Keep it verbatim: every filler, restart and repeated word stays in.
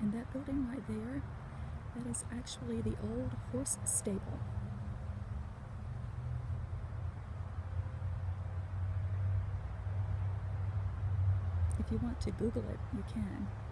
And that building right there, that is actually the old horse stable. If you want to Google it, you can.